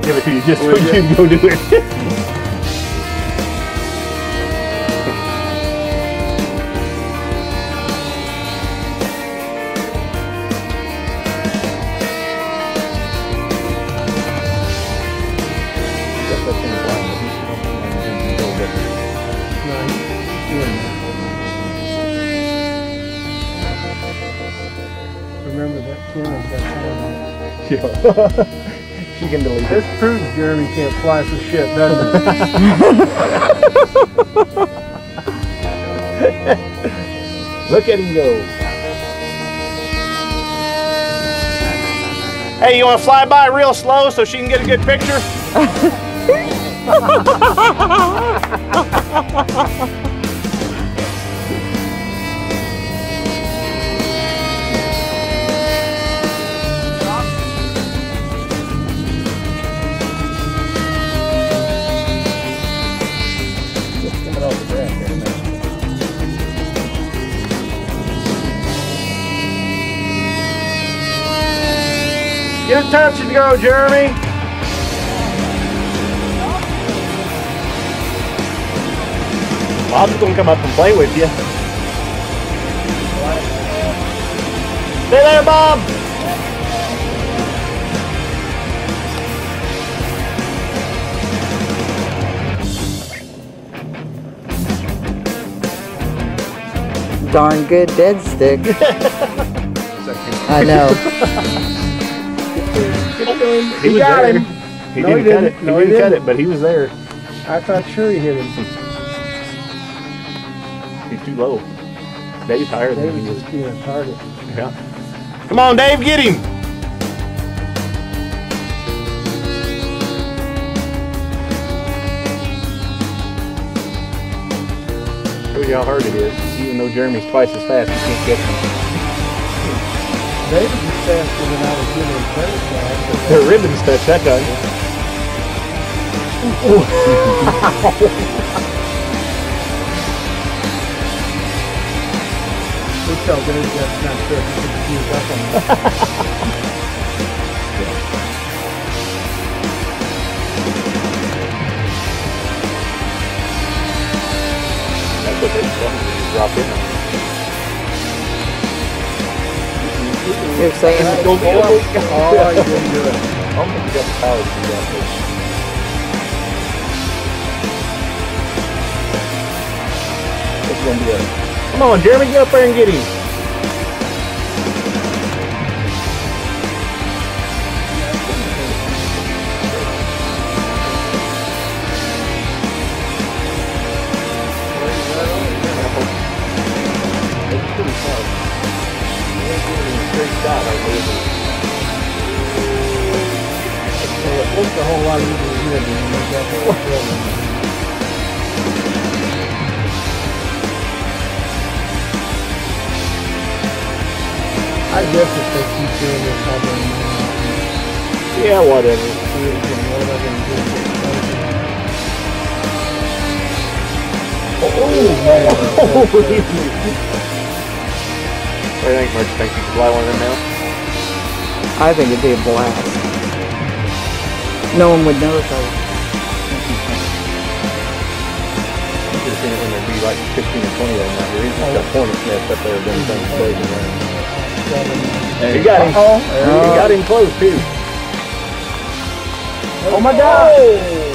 give it to you just so you can go do it. Remember that camera's got time on it. She can delete This proves Jeremy can't fly for shit, doesn't it? Look at him go. Hey, you want to fly by real slow so she can get a good picture? Get a touch and go, Jeremy. Bob's gonna come up and play with you. Stay there, Bob. Darn good dead stick. I know. He got him. He didn't cut it. He didn't cut it, but he was there. I thought sure he hit him. He's too low. Dave's higher than he Dave's is. just being a target. Yeah. Come on, Dave, get him. Show you how hard it is. Even though Jeremy's twice as fast, you can't catch him. David was faster than I was giving him credit for. The ribbons touch that time. We tell Dave that's not sure if he can fuse up on that. That's what they tell me when you drop in. You're saying Go, go, go. Oh, you didn't do it. I don't think you got the power to do that. It's going to be a... Come on, Jeremy, get up there and get him. It's pretty far. Straight shot, I believe. It looks a whole lot easier here than you make that whole film. I guess if they keep doing this, I'll bring them out. Yeah, whatever. See it again. What am I going to do? Oh, man. What do you think, Mark? Think you can fly one of them now? I think it'd be a blast. No one would notice. You should have seen it when there'd be like 15 or 20 of them out here. He's just got hornet's nest up there doing things closing around. He got him. He got him close too. Oh my God!